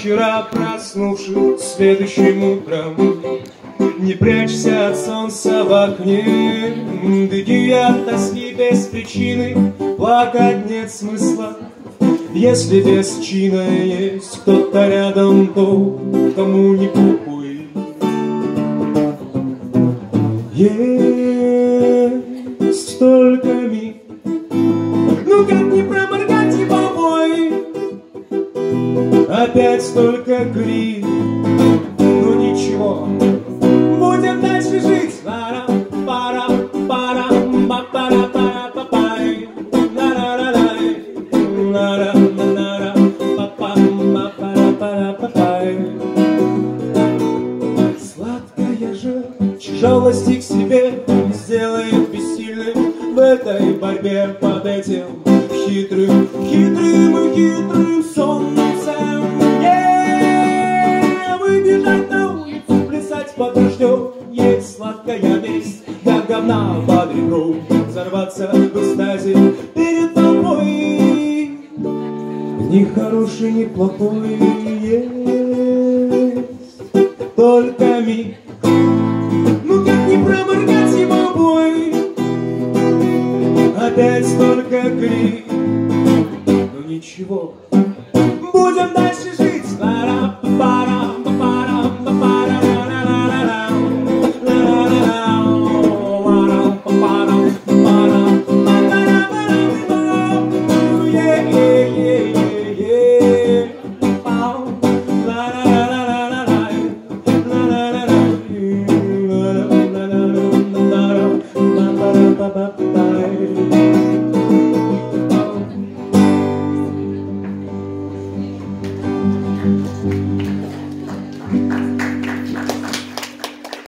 вчера, проснувшись следующим утром. Не прячься от солнца в окне, беги от тоски без причины, плакать нет смысла. Если без чина есть кто-то рядом, то кому не похуй. Есть только миг, ну как не проморгать его бой? Опять столько крик, ну ничего, будем дальше жить. Сладкая же жалости к себе сделает бессильным в этой борьбе под этим хитрым солнцем. Выбежать на улицу, плясать под дождем, есть сладкая месть, как говна под ребром, взорваться в экстазе перед толпой. Ни хороший, ни плохой, есть только миг, ну как не проморгать его бой? Опять столько крик, ну ничего, будем дальше.